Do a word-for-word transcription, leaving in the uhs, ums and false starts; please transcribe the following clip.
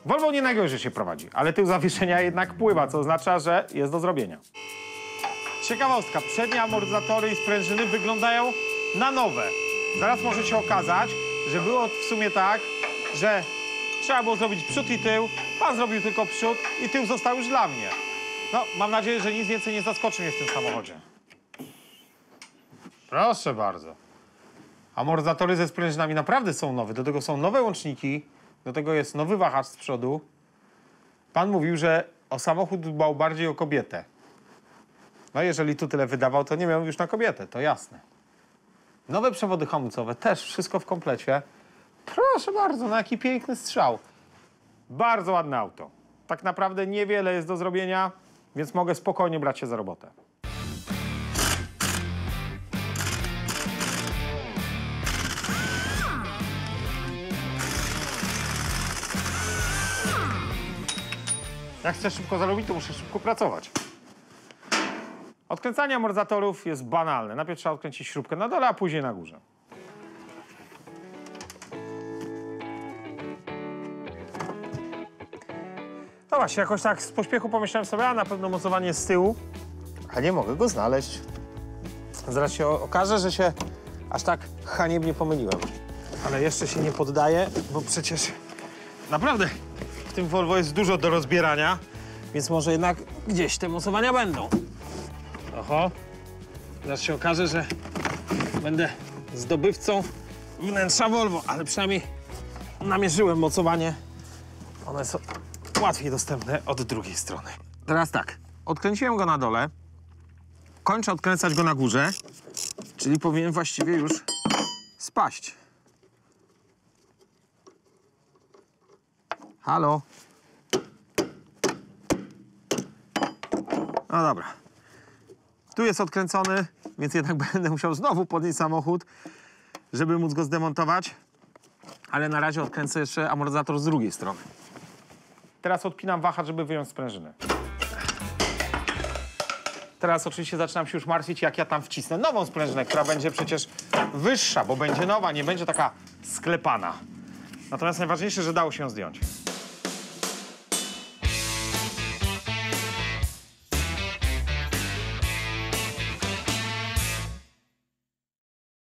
Volvo nie najgorzej się prowadzi, ale tył zawieszenia jednak pływa, co oznacza, że jest do zrobienia. Ciekawostka, przednie amortyzatory i sprężyny wyglądają na nowe. Zaraz może się okazać, że było w sumie tak, że trzeba było zrobić przód i tył, pan zrobił tylko przód i tył został już dla mnie. No, mam nadzieję, że nic więcej nie zaskoczy mnie w tym samochodzie. Proszę bardzo. Amortyzatory ze sprężynami naprawdę są nowe. Do tego są nowe łączniki, do tego jest nowy wahacz z przodu. Pan mówił, że o samochód dbał bardziej o kobietę. No jeżeli tu tyle wydawał, to nie miał już na kobietę, to jasne. Nowe przewody hamulcowe, też wszystko w komplecie. Proszę bardzo, no jaki piękny strzał. Bardzo ładne auto. Tak naprawdę niewiele jest do zrobienia, więc mogę spokojnie brać się za robotę. Jak chcę szybko zarobić, to muszę szybko pracować. Odkręcanie amortyzatorów jest banalne. Najpierw trzeba odkręcić śrubkę na dole, a później na górze. No właśnie, jakoś tak z pośpiechu pomyślałem sobie, a na pewno mocowanie jest z tyłu, a nie mogę go znaleźć. Zaraz się okaże, że się aż tak haniebnie pomyliłem. Ale jeszcze się nie poddaję, bo przecież naprawdę w tym Volvo jest dużo do rozbierania, więc może jednak gdzieś te mocowania będą. Oho, zaraz się okaże, że będę zdobywcą wnętrza Volvo, ale przynajmniej namierzyłem mocowanie. One są łatwiej dostępne od drugiej strony. Teraz tak, odkręciłem go na dole, kończę odkręcać go na górze, czyli powinien właściwie już spaść. Halo? No dobra. Tu jest odkręcony, więc jednak będę musiał znowu podnieść samochód, żeby móc go zdemontować. Ale na razie odkręcę jeszcze amortyzator z drugiej strony. Teraz odpinam wahacz, żeby wyjąć sprężynę. Teraz oczywiście zaczynam się już martwić, jak ja tam wcisnę nową sprężynę, która będzie przecież wyższa, bo będzie nowa, nie będzie taka sklepana. Natomiast najważniejsze, że dało się ją zdjąć.